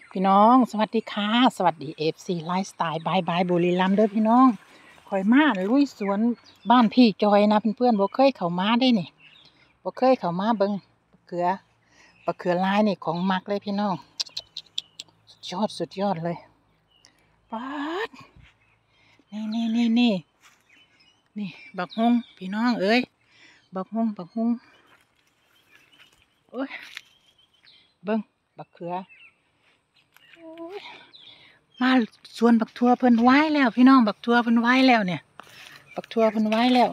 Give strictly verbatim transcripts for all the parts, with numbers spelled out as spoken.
พี่น้องสวัสดีค่ะสวัสดีเอฟซีไลฟ์สไตล์บายบายบุรีรัมย์เด้อพี่น้องข่อยมาลุยสวนบ้านพี่จอยนะเพื่อนๆบ่เคยเข้ามาได้นี่บ่เคยเข้ามาเบิ่งบักเขือบักเขือลายนี่ของมักเลยพี่น้องสุดยอดสุดยอดเลยป๊าดนี่นี่นี่นี่นี่บักฮุงพี่น้องเอ้ยบักฮุงบักฮุงโอ้ยเบิ่งบักเขือมาสวนบักทั่วเพิ่นไว้แล้วพี่น้องบักทั่วเพิ่นไว้แล้วเนี่ยบักทั่วเพิ่นไว้แล้ว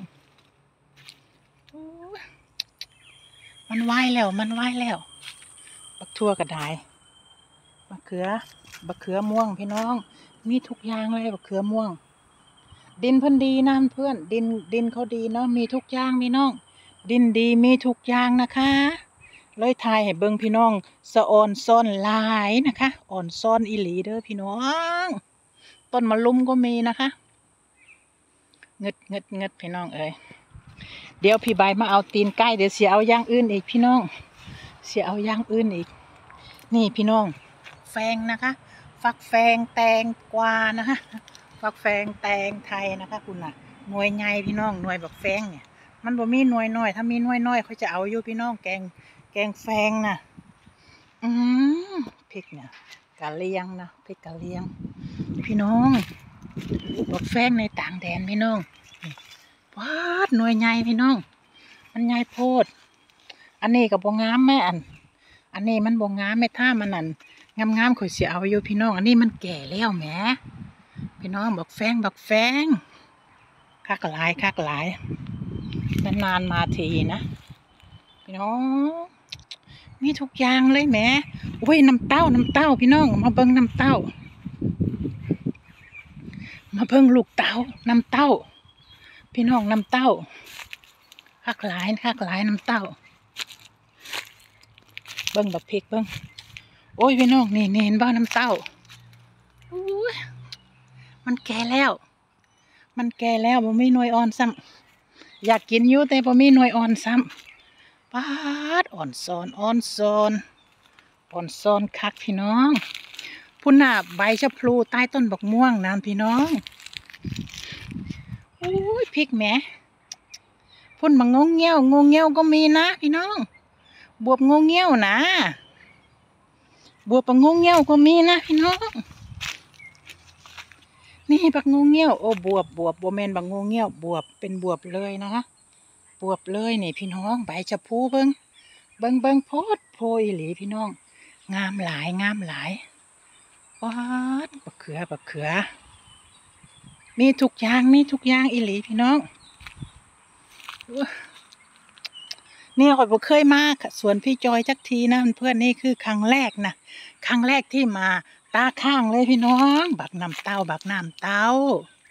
มันไว้แล้วมันไว้แล้วบักทั่วกระดายบักเขือบักเขือม่วงพี่น้องมีทุกอย่างเลยบักเขือม่วงดินเพิ่นดีนะเพื่อนดินดินเขาดีเนาะมีทุกอย่างพี่น้องดินดีมีทุกอย่างนะคะเลยทายให้เบิ่งพี่น้องสะออนซ่อนหลายนะคะอ่อนซ่อนอีหลีเด้อพี่น้องต้นมะลุมก็มีนะคะเงึดเงึดเงึดพี่น้องเอ้ยเดี๋ยวพี่ใบมาเอาตีนไก่เดี๋ยวเสียเอาอย่างอื่นอีกพี่น้องเสียเอาอย่างอื่นอีกนี่พี่น้องแฟงนะคะฟักแฟงแตงกวานะคะฟักแฟงแตงไทยนะคะคุณน่ะหน่วยใหญ่พี่น้องหน่วยบักแฟงเนี่ยมันบ่มีหน่วยน้อยถ้ามีหน่วยน้อยเขาจะเอาอยู่พี่น้องแกงแกงแฟงน่ะอืมพริกเนี่ยกะเลียงนะพริกกะเลียงพี่น้องบักแฟงในต่างแดนพี่น้องว้าดหน่วยใหญ่พี่น้องมันใหญ่โพดอันนี้กับบ่งามแม่อันอันนี้มันบ่งามแม่ท่ามันอันงามงามข่อยเสียเอาอยู่พี่น้องอันนี้มันแก่แล้วแหมพี่น้องบักแฟงบักแฟงคักหลายคักหลายนานๆมาทีนะพี่น้องมีทุกอย่างเลยแหมโอ้ยน้ำเต้าน้ำเต้าพี่น้องมาเบิ่งน้ำเต้ามาเบิ่งลูกเต้าน้ำเต้าพี่น้องน้ำเต้าคักหลายคักหลายน้ำเต้าเบิ่งบักพริกเบิ่งโอ้ยพี่น้องนี่นี่เห็นบ้าน้ำเต้าอุ้ยมันแก่แล้วมันแก่แล้วบ่มีหน่วยอ่อนซ้ำอยากกินอยู่แต่บ่มีหน่วยอ่อนซ้ำป๊าดอ่อนซ้อนอ่อนซ้อนอ่อนซ้อนคักพี่น้องพุ่นน่ะใบชะพลูใต้ต้นบักม่วงน้ำพี่น้องอุ้ยพริกแหมพุ่นบักงงเงี้ยวงงเงี้ยวก็มีนะพี่น้องบวบงงเงี้ยวนะบวบบักงงเงี้ยวก็มีนะพี่น้องนี่บักงงเงี้ยวโอ้บวบบวบบัวแมนบักงงเงี้ยวบวบเป็นบวบเลยนะคะบวบเลยนี่พี่น้องใบชะพูเบิ้งเบิ้งเบิ้งโพดโพยหลีพี่น้องงามหลายงามหลายว้าดบักเขือบักเขือมีทุกอย่างมีทุกอย่างอีหลีพี่น้องนี่ข่อยบ่เคยมาสวนพี่จอยจักทีนะเพื่อนนี่คือครั้งแรกนะครั้งแรกที่มาตาข้างเลยพี่น้องบักน้ำเต้าบักน้ำเต้า